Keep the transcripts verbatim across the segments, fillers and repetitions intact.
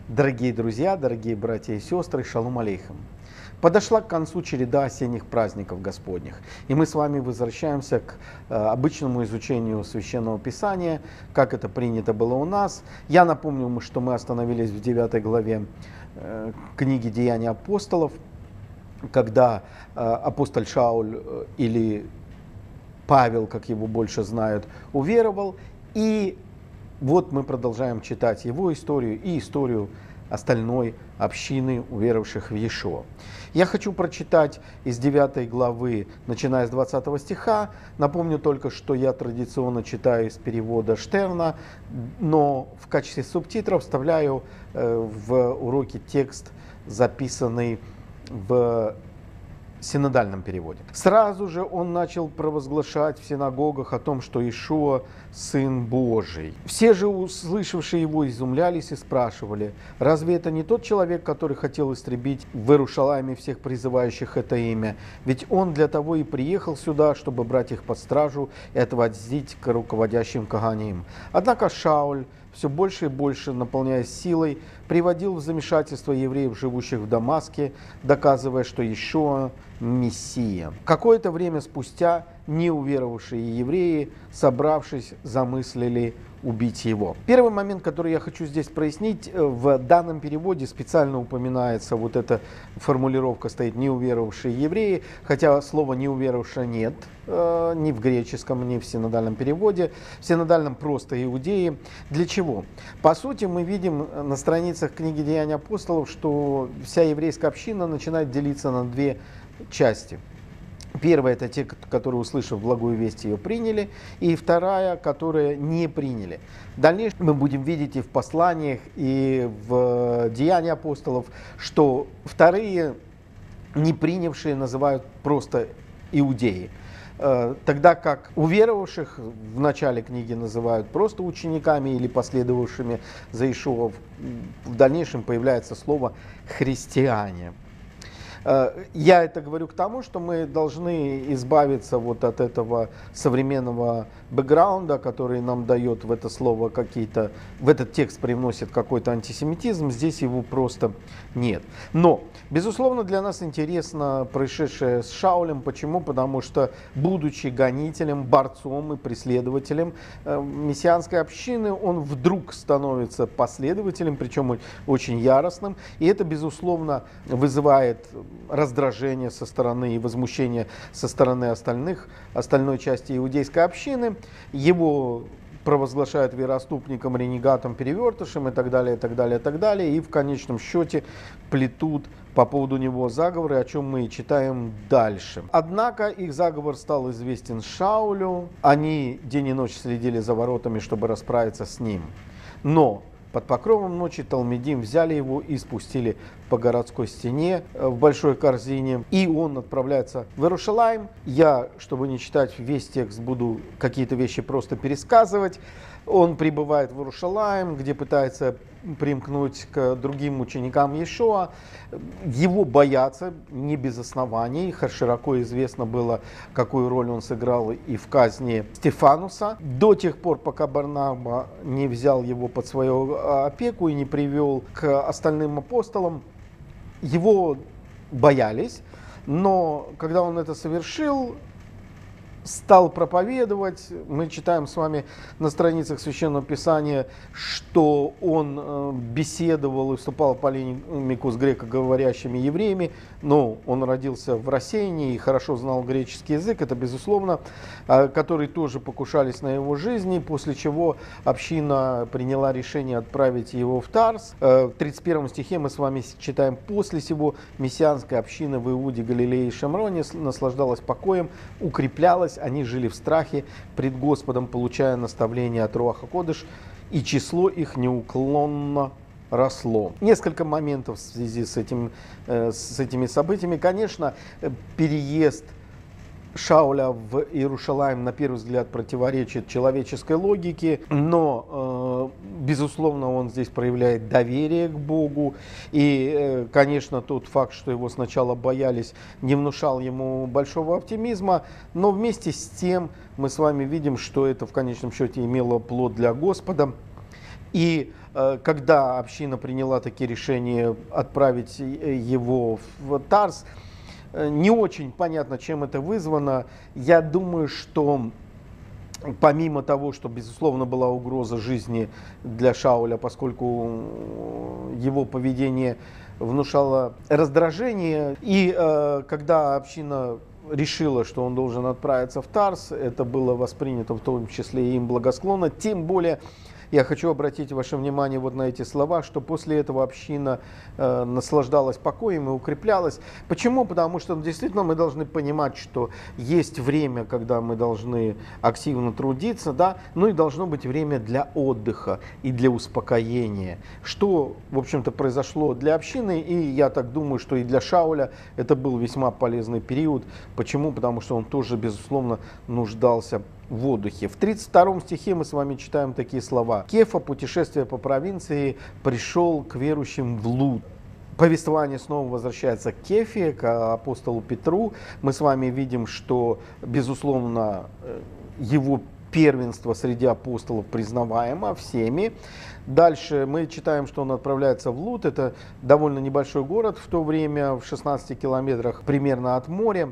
Дорогие друзья, дорогие братья и сестры, шалом алейхам. Подошла к концу череда осенних праздников Господних, и мы с вами возвращаемся к э, обычному изучению Священного Писания, как это принято было у нас. Я напомню, что мы остановились в девятой главе э, книги «Деяния апостолов», когда э, апостоль Шауль э, или Павел, как его больше знают, уверовал, и вот мы продолжаем читать его историю и историю остальной общины, уверовавших в Иешуа. Я хочу прочитать из девятой главы, начиная с двадцатого стиха. Напомню только, что я традиционно читаю из перевода Штерна, но в качестве субтитров вставляю в уроке текст, записанный в синодальном переводе. Сразу же он начал провозглашать в синагогах о том, что Иешуа – Сын Божий. Все же, услышавшие его, изумлялись и спрашивали: разве это не тот человек, который хотел истребить в Иерушалайме всех призывающих это имя? Ведь он для того и приехал сюда, чтобы брать их под стражу и отвозить к руководящим каганим. Однако Шауль, все больше и больше наполняясь силой, приводил в замешательство евреев, живущих в Дамаске, доказывая, что Иешуа – Мессия. Какое-то время спустя неуверовавшие евреи, собравшись, замыслили убить его. Первый момент, который я хочу здесь прояснить: в данном переводе специально упоминается вот эта формулировка, стоит «неуверовавшие евреи», хотя слова «неуверовавшие» нет э, ни в греческом, ни в синодальном переводе. В синодальном просто «иудеи». Для чего? По сути, мы видим на страницах книги «Деяния апостолов», что вся еврейская община начинает делиться на две части. Первая – это те, которые, услышав благую весть, ее приняли, и вторая, которые не приняли. В дальнейшем мы будем видеть и в посланиях, и в Деянии апостолов, что вторые, не принявшие, называют просто иудеи, тогда как уверовавших в начале книги называют просто учениками или последовавшими за Иешуа. В дальнейшем появляется слово «христиане». Я это говорю к тому, что мы должны избавиться вот от этого современного бэкграунда, который нам дает в это слово какие-то, в этот текст привносит какой-то антисемитизм, здесь его просто нет. Но, безусловно, для нас интересно происшедшее с Шаулем. Почему? Потому что, будучи гонителем, борцом и преследователем мессианской общины, он вдруг становится последователем, причем очень яростным, и это, безусловно, вызывает раздражение со стороны и возмущение со стороны остальных, остальной части иудейской общины. Его провозглашают вероотступником, ренегатом, перевертышем и так далее, и так далее, и так далее. И в конечном счете плетут по поводу него заговоры, о чем мы и читаем дальше. Однако их заговор стал известен Шаулю. Они день и ночь следили за воротами, чтобы расправиться с ним. Но под покровом ночи талмидим взяли его и спустили по городской стене в большой корзине. И он отправляется в Иерушалайм. Я, чтобы не читать весь текст, буду какие-то вещи просто пересказывать. Он прибывает в Иерушалайм, где пытается примкнуть к другим ученикам Иешуа. Его боятся не без оснований. Широко известно было, какую роль он сыграл и в казни Стефануса. До тех пор, пока Барнаба не взял его под свою опеку и не привел к остальным апостолам, его боялись. Но когда он это совершил, стал проповедовать, мы читаем с вами на страницах Священного Писания, что он беседовал и вступал в полемику с грекоговорящими евреями, но он родился в рассеянии и хорошо знал греческий язык, это безусловно, которые тоже покушались на его жизни, после чего община приняла решение отправить его в Тарс. В тридцать первом стихе мы с вами читаем: «После сего мессианская община в Иуде, Галилее и Шамроне наслаждалась покоем, укреплялась, они жили в страхе пред Господом, получая наставления от Руаха Кодыш, и число их неуклонно росло». Несколько моментов в связи с, этим, с этими событиями. Конечно, переезд Шауля в Иерушалайм на первый взгляд противоречит человеческой логике, но, э, безусловно, он здесь проявляет доверие к Богу. И, э, конечно, тот факт, что его сначала боялись, не внушал ему большого оптимизма, но вместе с тем мы с вами видим, что это в конечном счете имело плод для Господа. И э, когда община приняла такие решения отправить его в Тарс, э, не очень понятно, чем это вызвано. Я думаю, что помимо того, что, безусловно, была угроза жизни для Шауля, поскольку его поведение внушало раздражение, и э, когда община решила, что он должен отправиться в Тарс, это было воспринято в том числе и им благосклонно, тем более я хочу обратить ваше внимание вот на эти слова, что после этого община э, наслаждалась покоем и укреплялась. Почему? Потому что действительно мы должны понимать, что есть время, когда мы должны активно трудиться, да, ну и должно быть время для отдыха и для успокоения. Что, в общем-то, произошло для общины, и я так думаю, что и для Шауля это был весьма полезный период. Почему? Потому что он тоже, безусловно, нуждался в отдыхе. В тридцать втором стихе мы с вами читаем такие слова. Кефа, путешествие по провинции, пришел к верующим в Луд. Повествование снова возвращается к Кефе, к апостолу Петру. Мы с вами видим, что, безусловно, его первенство среди апостолов признаваемо всеми. Дальше мы читаем, что он отправляется в Луд. Это довольно небольшой город в то время, в шестнадцати километрах примерно от моря.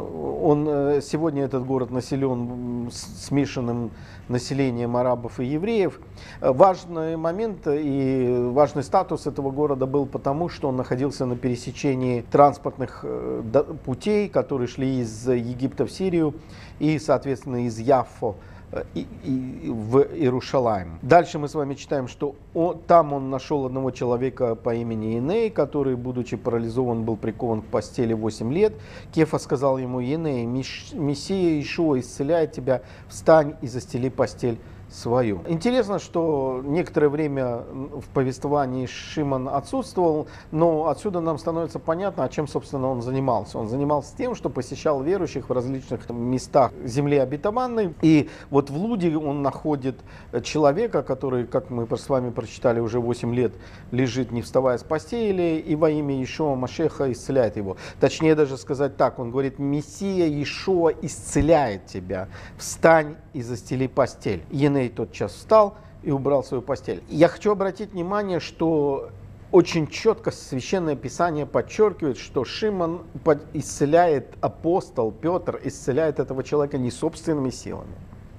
Он, сегодня этот город населен смешанным населением арабов и евреев. Важный момент и важный статус этого города был потому, что он находился на пересечении транспортных путей, которые шли из Египта в Сирию и, соответственно, из Яффо И, и, в Иерушалаим. Дальше мы с вами читаем, что он, там он нашел одного человека по имени Еней, который, будучи парализован, был прикован к постели восемь лет. Кефа сказал ему: Еней, Мессия Иешуа исцеляет тебя, встань и застели постель свою. Интересно, что некоторое время в повествовании Шимон отсутствовал, но отсюда нам становится понятно, о чем, собственно, он занимался. Он занимался тем, что посещал верующих в различных местах земли обетованной. И вот в Луде он находит человека, который, как мы с вами прочитали, уже восемь лет лежит, не вставая с постели, и во имя Иешуа Машеха исцеляет его. Точнее даже сказать так, он говорит: Мессия Иешуа исцеляет тебя, встань и застели постель. Еней тотчас встал и убрал свою постель. Я хочу обратить внимание, что очень четко Священное Писание подчеркивает, что Шимон исцеляет, апостол Петр исцеляет этого человека не собственными силами.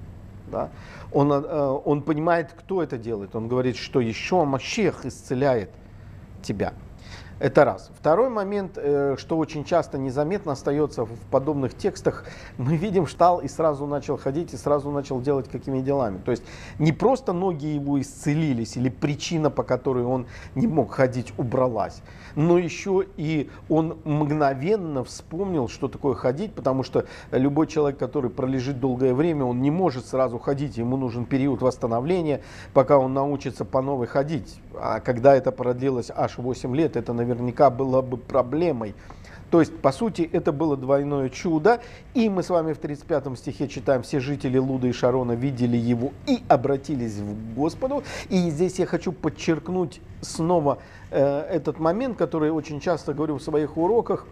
Да? Он, он понимает, кто это делает. Он говорит, что еще Машех исцеляет тебя. Это раз. Второй момент, что очень часто незаметно остается в подобных текстах, мы видим, что встал и сразу начал ходить, и сразу начал делать какими делами. То есть не просто ноги его исцелились, или причина, по которой он не мог ходить, убралась, но еще и он мгновенно вспомнил, что такое ходить, потому что любой человек, который пролежит долгое время, он не может сразу ходить, ему нужен период восстановления, пока он научится по новой ходить. А когда это продлилось аж восемь лет, это наверняка было бы проблемой. То есть, по сути, это было двойное чудо. И мы с вами в тридцать пятом стихе читаем: все жители Луда и Шарона видели его и обратились к Господу. И здесь я хочу подчеркнуть снова э, этот момент, который очень часто говорю в своих уроках.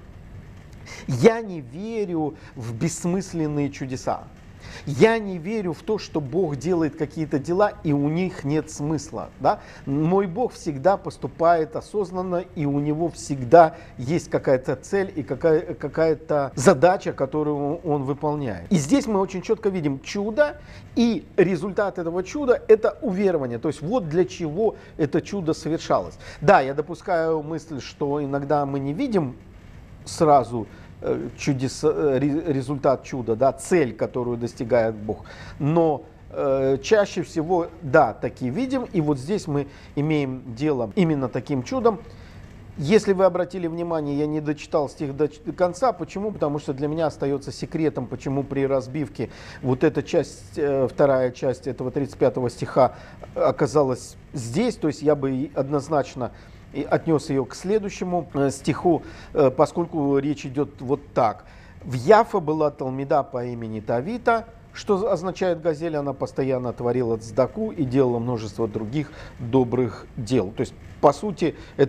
Я не верю в бессмысленные чудеса. Я не верю в то, что Бог делает какие-то дела, и у них нет смысла. Да? Мой Бог всегда поступает осознанно, и у него всегда есть какая-то цель и какая- какая-то задача, которую он выполняет. И здесь мы очень четко видим чудо, и результат этого чуда – это уверование. То есть вот для чего это чудо совершалось. Да, я допускаю мысль, что иногда мы не видим сразу чудес, результат чуда, да, цель, которую достигает Бог. Но э, чаще всего, да, таки видим, и вот здесь мы имеем дело именно таким чудом. Если вы обратили внимание, я не дочитал стих до конца. Почему? Потому что для меня остается секретом, почему при разбивке вот эта часть, вторая часть этого тридцать пятого стиха оказалась здесь. То есть я бы однозначно и отнес ее к следующему стиху, поскольку речь идет вот так. В Яффе была талмида по имени Тавита, что означает газель, она постоянно творила цдаку и делала множество других добрых дел. То есть, по сути, это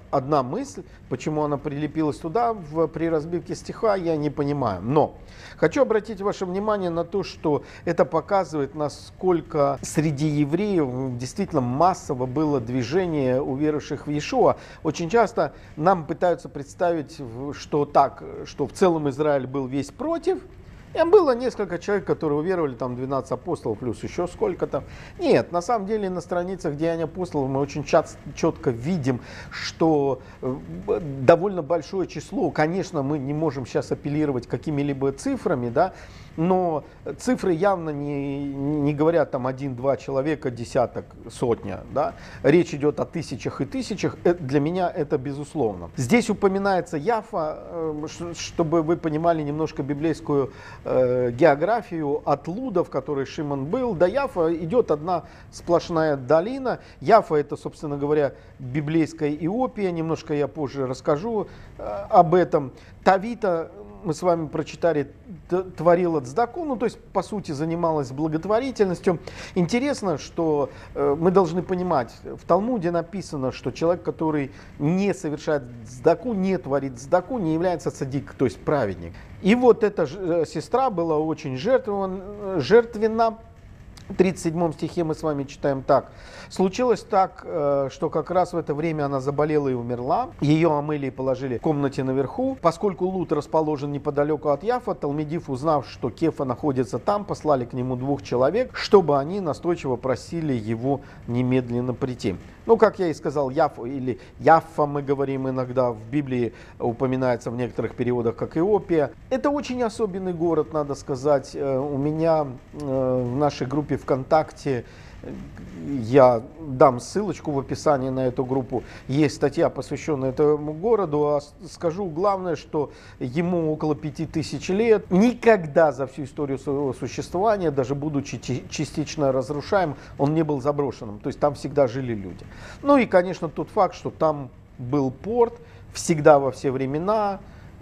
одна мысль, почему она прилепилась туда в, при разбивке стиха, я не понимаю. Но хочу обратить ваше внимание на то, что это показывает, насколько среди евреев действительно массово было движение уверовавших в Иешуа. Очень часто нам пытаются представить, что так, что в целом Израиль был весь против. И было несколько человек, которые уверовали, там двенадцать апостолов плюс еще сколько-то. Нет, на самом деле на страницах Деяний апостолов мы очень четко видим, что довольно большое число, конечно, мы не можем сейчас апеллировать какими-либо цифрами, да, но цифры явно не, не говорят там один-два человека, десяток, сотня. Да? Речь идет о тысячах и тысячах. Для меня это безусловно. Здесь упоминается Яфа, чтобы вы понимали немножко библейскую э, географию. От Луда, в которой Шимон был, до Яфа идет одна сплошная долина. Яфа — это, собственно говоря, библейская Иопия. Немножко я позже расскажу э, об этом. Тавита, мы с вами прочитали, творила цдаку, ну то есть по сути занималась благотворительностью. Интересно, что э, мы должны понимать, в Талмуде написано, что человек, который не совершает цдаку, не творит цдаку, не является цадик, то есть праведник. И вот эта ж, сестра была очень жертвован, жертвенна. В тридцать седьмом стихе мы с вами читаем так. Случилось так, что как раз в это время она заболела и умерла. Ее омыли и положили в комнате наверху. Поскольку Луд расположен неподалеку от Яфа, талмидив, узнав, что Кефа находится там, послали к нему двух человек, чтобы они настойчиво просили его немедленно прийти. Ну, как я и сказал, Яфа или Яффа, мы говорим иногда, в Библии упоминается в некоторых переводах как Иопия. Это очень особенный город, надо сказать. У меня в нашей группе ВКонтакте, я дам ссылочку в описании на эту группу, есть статья, посвященная этому городу, а скажу главное, что ему около пяти тысяч лет. Никогда за всю историю своего существования, даже будучи частично разрушаем, он не был заброшенным, то есть там всегда жили люди. Ну и, конечно, тот факт, что там был порт всегда во все времена.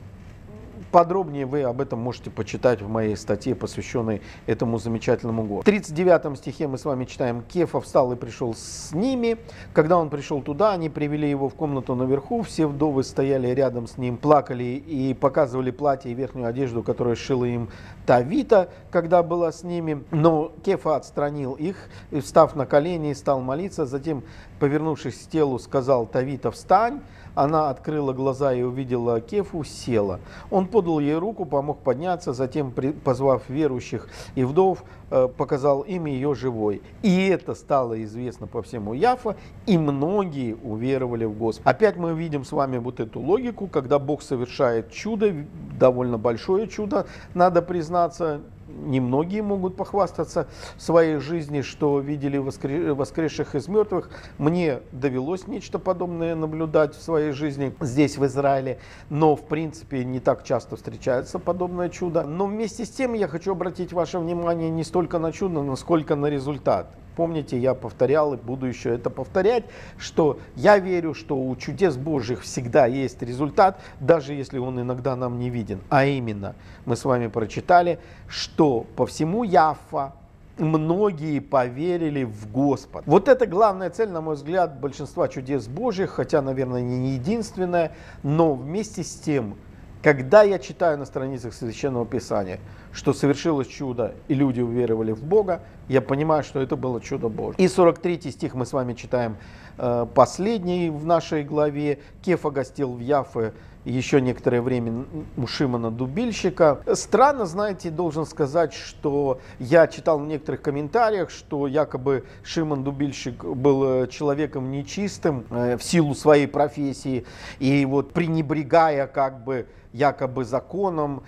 Подробнее вы об этом можете почитать в моей статье, посвященной этому замечательному городу. В тридцать девятом стихе мы с вами читаем: Кефа встал и пришел с ними. Когда он пришел туда, они привели его в комнату наверху. Все вдовы стояли рядом с ним, плакали и показывали платье и верхнюю одежду, которую шила им Тавита, когда была с ними. Но Кефа отстранил их, и, встав на колени, стал молиться. Затем, повернувшись к телу, сказал: Тавита, встань. Она открыла глаза и увидела Кефу, села. Он подал ей руку, помог подняться, затем, позвав верующих и вдов, показал им ее живой. И это стало известно по всему Яфа, и многие уверовали в Господа. Опять мы видим с вами вот эту логику, когда Бог совершает чудо, довольно большое чудо, надо признаться. Немногие могут похвастаться в своей жизни, что видели воскресших из мертвых. Мне довелось нечто подобное наблюдать в своей жизни здесь, в Израиле. Но, в принципе, не так часто встречается подобное чудо. Но вместе с тем я хочу обратить ваше внимание не столько на чудо, насколько на результат. Помните, я повторял и буду еще это повторять, что я верю, что у чудес Божьих всегда есть результат, даже если он иногда нам не виден. А именно, мы с вами прочитали, что по всему Яффа многие поверили в Господа. Вот это главная цель, на мой взгляд, большинства чудес Божьих, хотя, наверное, не единственная, но вместе с тем, когда я читаю на страницах Священного Писания, что совершилось чудо и люди уверовали в Бога, я понимаю, что это было чудо Божье. И сорок третий стих мы с вами читаем э, последний в нашей главе. Кефа гостил в Яфе еще некоторое время у Шимона Дубильщика. Странно, знаете, должен сказать, что я читал в некоторых комментариях, что якобы Шимон Дубильщик был человеком нечистым э, в силу своей профессии, и вот пренебрегая как бы якобы законом,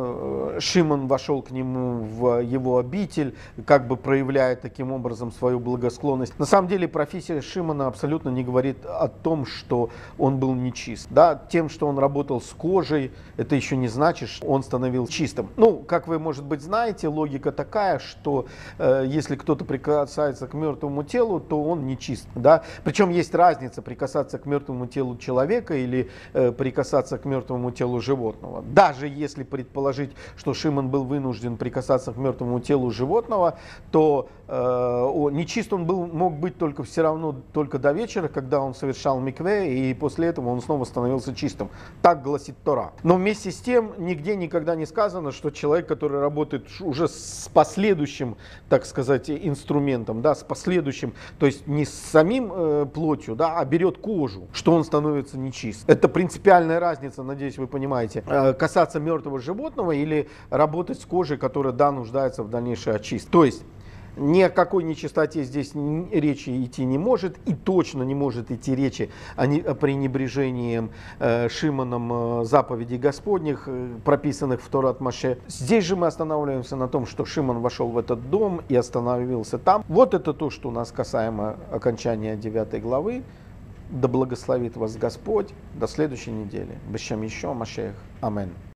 э, Шимон вошел к нему в его обитель, как бы проявляя таким образом свою благосклонность. На самом деле профессия Шимона абсолютно не говорит о том, что он был нечист. Да? Тем, что он работал работал с кожей, это еще не значит, что он становился чистым. Ну, как вы, может быть, знаете, логика такая, что э, если кто-то прикасается к мертвому телу, то он не чист. Да? Причем есть разница прикасаться к мертвому телу человека или э, прикасаться к мертвому телу животного. Даже если предположить, что Шимон был вынужден прикасаться к мертвому телу животного, то э, нечист он был, мог быть только все равно только до вечера, когда он совершал микве, и после этого он снова становился чистым. Так гласит Тора. Но вместе с тем нигде никогда не сказано, что человек, который работает уже с последующим, так сказать, инструментом, да, с последующим, то есть не с самим э, плотью, да, а берет кожу, что он становится нечист. Это принципиальная разница, надеюсь, вы понимаете, э, касаться мертвого животного или работать с кожей, которая, да, нуждается в дальнейшей очистке. То есть ни о какой нечистоте здесь речи идти не может, и точно не может идти речи о, не, о пренебрежении э, Шимоном э, заповедей Господних, э, прописанных в Торат Моше. Здесь же мы останавливаемся на том, что Шимон вошел в этот дом и остановился там. Вот это то, что у нас касаемо окончания девятой главы. Да благословит вас Господь. До следующей недели. Бешем еще Машех. Амин.